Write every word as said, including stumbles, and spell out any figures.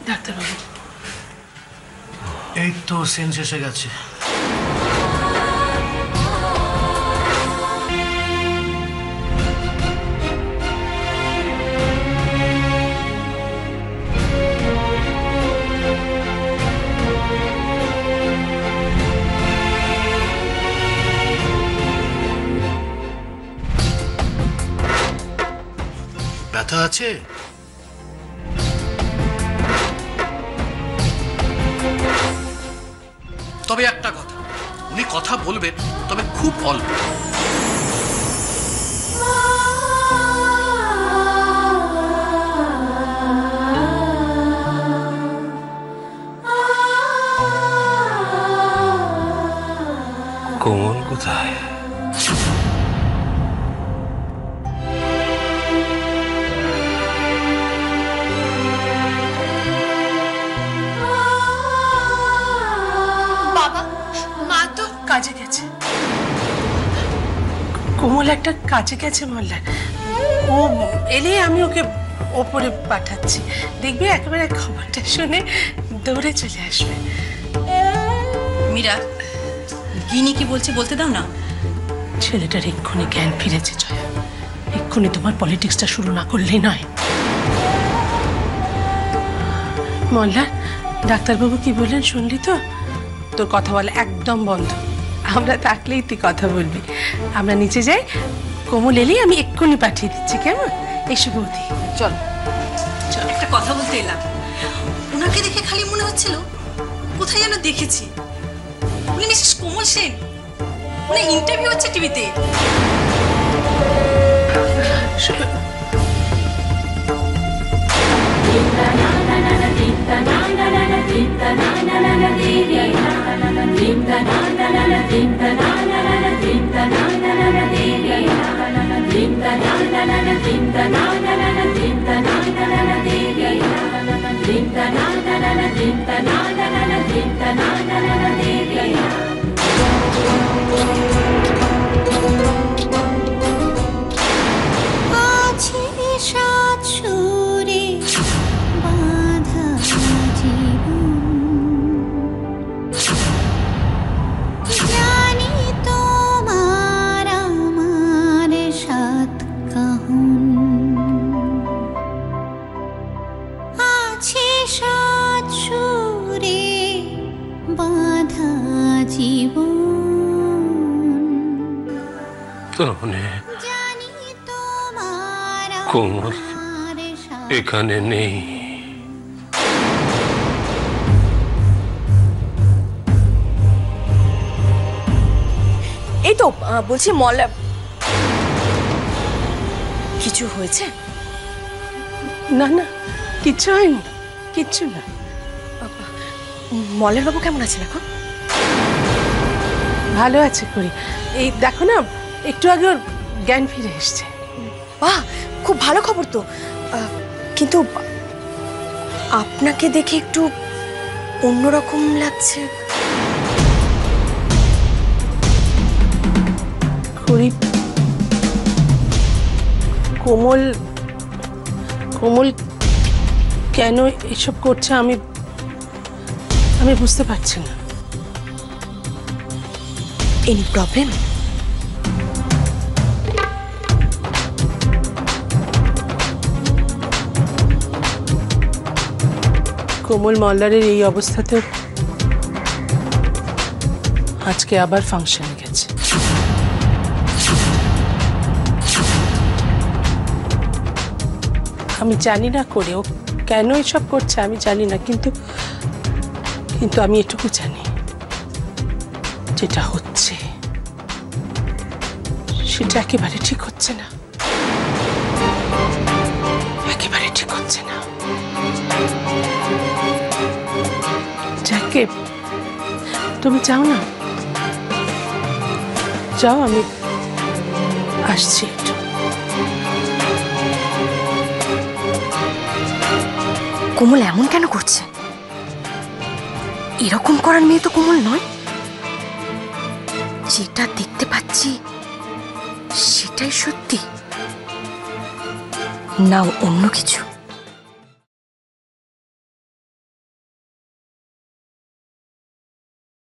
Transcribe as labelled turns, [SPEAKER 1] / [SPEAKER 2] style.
[SPEAKER 1] ডাক্তারবাবু, এই তো সেন্স এসে গেছে। ব্যথা আছে? তবে একটা কথা, উনি কথা বলবেন, তবে খুব অল্প।
[SPEAKER 2] কোমল কোথায়?
[SPEAKER 1] কাজে গেছে। কোমল একটা কাজে গেছে মল্লার। ও এলে আমি ওকে ওপরে পাঠাচ্ছি, দেখবে একেবারে খবরটা শুনে দৌড়ে চলে আসবে।
[SPEAKER 3] মীরা, গিনি কি বলছে বলতে দাও না।
[SPEAKER 1] ছেলেটার এক্ষুনি জ্ঞান ফিরেছে জয়া, এক্ষুনি তোমার পলিটিক্সটা শুরু না করলেই নয়। মল্লার ডাক্তারবাবু কি বললেন শুনলি তো? তোর কথা বলা একদম বন্ধ, আমরা থাকলেই তুই কথা বলবি। আমরা নিচে যাই, কোমল এলেই আমি এক্ষুনি পাঠিয়ে দিচ্ছি, কেমন? এসো বৌদি, চল চল।
[SPEAKER 3] একটা কথা বলতে এলাম, ওনাকে দেখে খালি মনে হচ্ছিল কোথায় যেন দেখেছি। উনি মিসেস কোমল সেন, উনি ইন্টারভিউ হচ্ছে টিভিতে।
[SPEAKER 2] কোমল এখানে নেই।
[SPEAKER 4] এই তো বলছি মল, কিছু হয়েছে?
[SPEAKER 1] না না, কিচ্ছু হয়নি, কিচ্ছু না।
[SPEAKER 4] মলের বাবু কেমন আছেন এখন?
[SPEAKER 1] ভালো আছে করি। এই দেখো না, একটু আগে ওর জ্ঞান ফিরে এসছে।
[SPEAKER 4] বাহ, খুব ভালো খবর তো। কিন্তু আপনাকে দেখে একটু অন্যরকম লাগছে।
[SPEAKER 1] করি কোমল কোমল কেন এসব করছে আমি আমি বুঝতে পারছি না।
[SPEAKER 4] Any problem?
[SPEAKER 1] কোমল মল্লারের এই অবস্থাতে আজকে আবার ফাংশনে গেছে। আমি জানি না করে ও কেন এসব করছে, আমি জানি না, কিন্তু কিন্তু আমি এটুকু জানি, যেটা হচ্ছে সেটা একেবারে ঠিক হচ্ছে না, একেবারে ঠিক হচ্ছে না। যাকে তুমি যাও না, যাও, আমি আসছি একটু।
[SPEAKER 4] কোমল এমন কেন করছে? এরকম করার মেয়ে তো কোমল নয়। যেটা দেখতে পাচ্ছি সেটাই সত্যি, না অন্য কিছু?